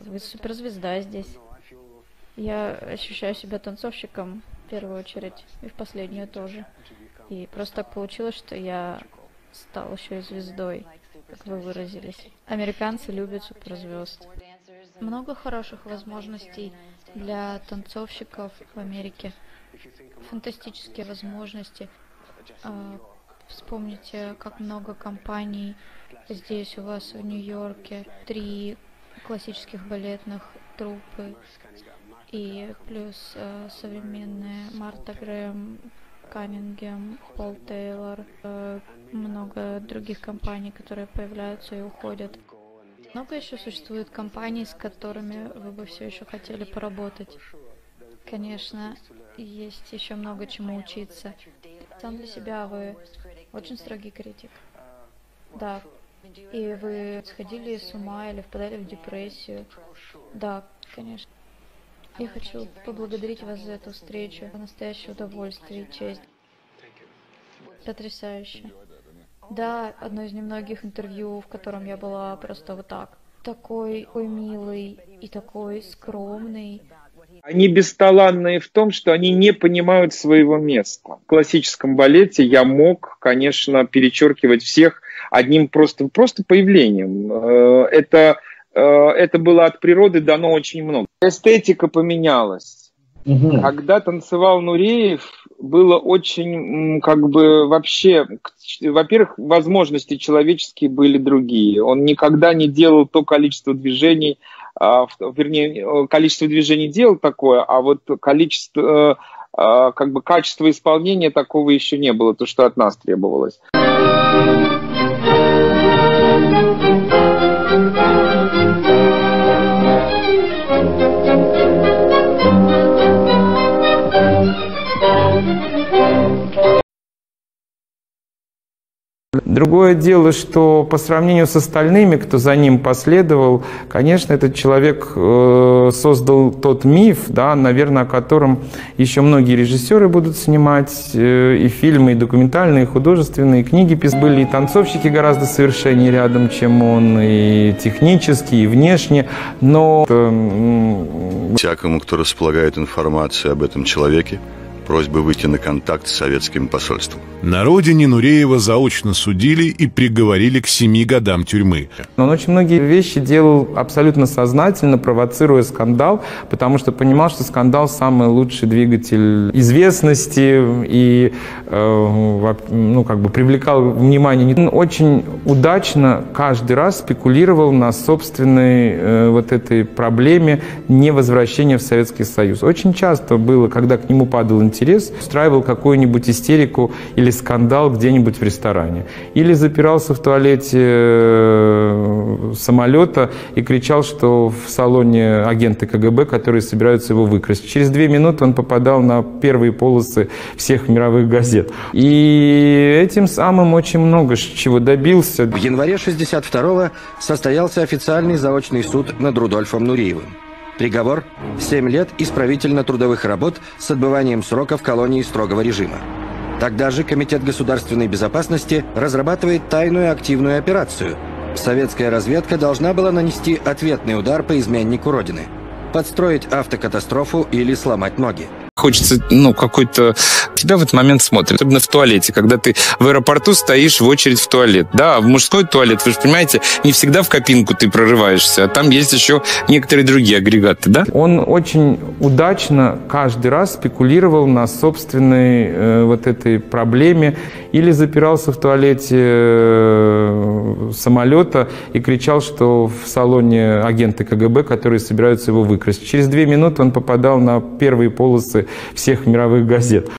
вы суперзвезда здесь. Я ощущаю себя танцовщиком в первую очередь, и в последнюю тоже. И просто так получилось, что я стал еще и звездой, как вы выразились. Американцы любят суперзвезд. Много хороших возможностей для танцовщиков в Америке. Фантастические возможности. Вспомните, как много компаний здесь у вас в Нью-Йорке. 3 классических балетных труппы. И плюс современные Марта Грэм, Каннингем, Пол Тейлор, много других компаний, которые появляются и уходят. Много еще существует компаний, с которыми вы бы все еще хотели поработать. Конечно, есть еще много чему учиться. Сам для себя вы очень строгий критик. Да. И вы сходили с ума или впадали в депрессию. Да, конечно. Я хочу поблагодарить вас за эту встречу. Настоящее удовольствие и честь. Потрясающе. Да, одно из немногих интервью, в котором я была просто вот так. Такой милый и такой скромный. Они бесталанные в том, что они не понимают своего места. В классическом балете я мог, конечно, перечеркивать всех одним просто появлением. Это было от природы дано очень много. Эстетика поменялась. Угу. Когда танцевал Нуреев, было очень, вообще, во-первых, возможности человеческие были другие. Он никогда не делал то количество движений, количество движений делал такое, а вот количество, качество исполнения такого еще не было, то, что от нас требовалось. Другое дело, что по сравнению с остальными, кто за ним последовал, конечно, этот человек создал тот миф, да, наверное, о котором еще многие режиссеры будут снимать, и фильмы, и документальные, и художественные, и книги были, и танцовщики гораздо совершеннее рядом, чем он, и технически, и внешне, но... Всякому, кто располагает информацией об этом человеке, просьба выйти на контакт с советским посольством. На родине Нуреева заочно судили и приговорили к 7 годам тюрьмы. Он очень многие вещи делал абсолютно сознательно, провоцируя скандал, потому что понимал, что скандал самый лучший двигатель известности и привлекал внимание. Он очень удачно каждый раз спекулировал на собственной вот этой проблеме невозвращения в Советский Союз. Очень часто было, когда к нему падал интерес, устраивал какую-нибудь истерику или скандал где-нибудь в ресторане. Или запирался в туалете самолета и кричал, что в салоне агенты КГБ, которые собираются его выкрасть. Через 2 минуты он попадал на первые полосы всех мировых газет. И этим самым очень много чего добился. В январе 1962-го состоялся официальный заочный суд над Рудольфом Нуреевым. Приговор – 7 лет исправительно-трудовых работ с отбыванием срока в колонии строгого режима. Тогда же Комитет государственной безопасности разрабатывает тайную активную операцию. Советская разведка должна была нанести ответный удар по изменнику Родины, подстроить автокатастрофу или сломать ноги. Хочется, какой-то... Тебя в этот момент смотрят, особенно в туалете, когда ты в аэропорту стоишь в очередь в туалет. Да, в мужской туалет, вы же понимаете, не всегда в кабинку ты прорываешься, а там есть еще некоторые другие агрегаты, да? Он очень удачно каждый раз спекулировал на собственной вот этой проблеме. Или запирался в туалете самолета и кричал, что в салоне агенты КГБ, которые собираются его выкрасть. Через 2 минуты он попадал на первые полосы всех мировых газет.